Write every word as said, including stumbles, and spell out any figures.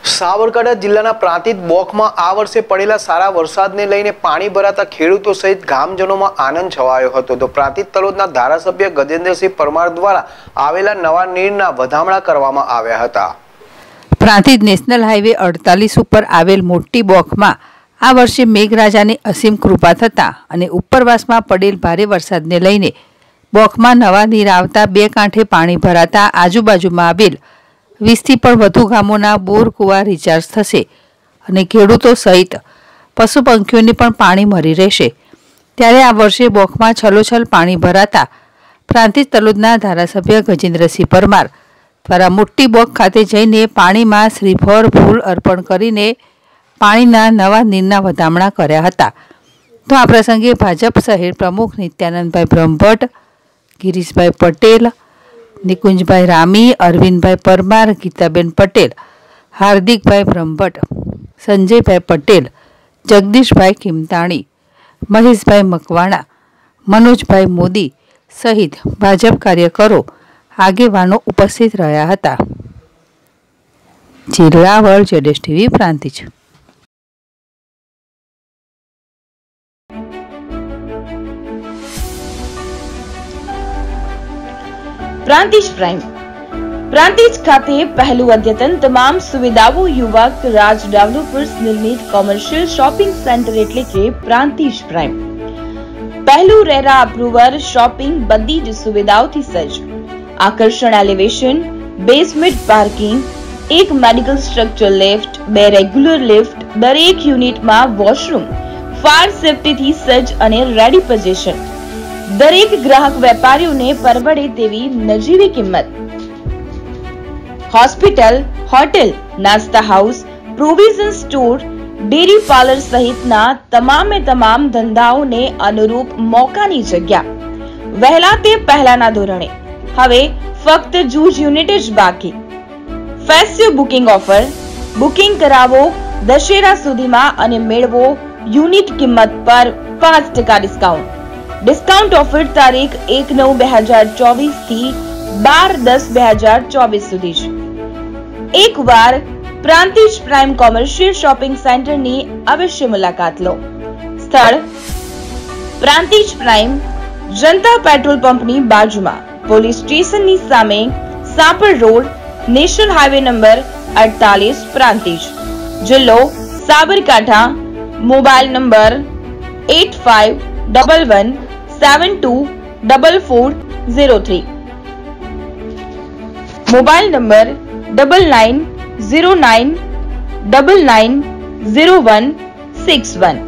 સાબરકાંઠા જિલ્લાના પ્રાંતિજ બોખમાં આ વર્ષે પડેલા સારા વરસાદને લઈને પાણી ભરાતા ખેડૂતો સહિત ગામજનોમાં આનંદ છવાયો હતો. તો પ્રાંતિજ તલોદના ધારાસભ્ય ગજેન્દ્રસિંહ પરમાર દ્વારા આવેલા નવા નીરના વધામણા કરવામાં આવ્યા હતા. પ્રાંતિજ નેશનલ હાઈવે અડતાલીસ ઉપર આવેલ મોટી બોખમાં આ વર્ષે મેઘરાજાની અસીમ કૃપા થતા અને ઉપરવાસમાં પડેલ ભારે વરસાદને લઈને બોખમાં નવા નીર આવતા બે કાંઠે પાણી ભરાતા આજુબાજુમાં આવેલ વીસથી પણ વધુ ગામોના બોર કુવા રિચાર્જ થશે અને ખેડૂતો સહિત પશુ પંખીઓને પણ પાણી મળી રહેશે. ત્યારે આ વર્ષે બોખમાં છલોછલ પાણી ભરાતા પ્રાંતિજ તલોદના ધારાસભ્ય ગજેન્દ્રસિંહ પરમાર દ્વારા મોટી બોખ ખાતે જઈને પાણીમાં શ્રીફળ ફૂલ અર્પણ કરીને પાણીના નવા નીરના વધામણા કર્યા હતા. તો આ પ્રસંગે ભાજપ શહેર પ્રમુખ નિત્યાનંદભાઈ બ્રહ્મભટ્ટ, ગિરીશભાઈ પટેલ, નિકુંજભાઈ રામી, અરવિંદભાઈ પરમાર, ગીતાબેન પટેલ, હાર્દિકભાઈ બ્રહ્મભટ્ટ, સંજયભાઈ પટેલ, જગદીશભાઈ કિમતાણી, મહેશભાઈ મકવાણા, મનોજભાઈ મોદી સહિત ભાજપ કાર્યકરો આગેવાનો ઉપસ્થિત રહ્યા હતા. જિલ્લાવર જેડેશ ટીવી પ્રાંતિજ. પ્રાંતિજ પ્રાઇમ પ્રાંતિજ ખાતે પહેલું અદ્યતન તમામ સુવિધાઓ યુવક રાજ ડેવલપર્સ નિર્મિત કોમર્શિયલ શોપિંગ સેન્ટર એટલે કે પ્રાંતિજ પ્રાઇમ. પહેલું રેરા અપ્રુવર શોપિંગ બધી જ સુવિધાઓથી સજ્જ. આકર્ષણ એલિવેશન, બેઝમેન્ટ પાર્કિંગ, એક મેડિકલ સ્ટ્રક્ચર લિફ્ટ, બે રેગ્યુલર લિફ્ટ, દરેક યુનિટમાં વોશરૂમ, ફાયર સેફ્ટીથી સજ્જ અને રેડી પોઝિશન. દરેક ગ્રાહક વેપારીઓને પરવડે તેવી નજીવી કિંમત. હોસ્પિટલ, હોટેલ, નાસ્તા house, provision store, dairy parlour સહિતના તમામે તમામ ધંધાઓને અનુરૂપ મોકાની જગ્યા. વહેલા તે પહેલાના ધોરણે હવે ફક્ત જૂજ યુનિટ જ બાકી. Festive booking offer. બુકિંગ કરાવો દશેરા સુધીમાં અને મેળવો યુનિટ કિંમત પર પાંચ ટકા ડિસ્કાઉન્ટ. ડિસ્કાઉન્ટ ઓફર તારીખ એક નવ બે હજાર ચોવીસ થી બાર દસ બે હજાર ચોવીસ સુધી છે. એકવાર પ્રાંતિજ પ્રાઇમ કોમર્શિયલ શોપિંગ સેન્ટરની અવશ્ય મુલાકાત લો. સ્થળ પ્રાંતિજ પ્રાઇમ, જનતા પેટ્રોલ પંપની બાજુમાં, પોલીસ સ્ટેશનની સામે, Sapar road, national highway number અડતાલીસ, પ્રાંતિજ. જિલ્લો Sabarkantha. Mobile number eight five double one seven two double four zero three. Mobile number double nine zero nine double nine zero one six one.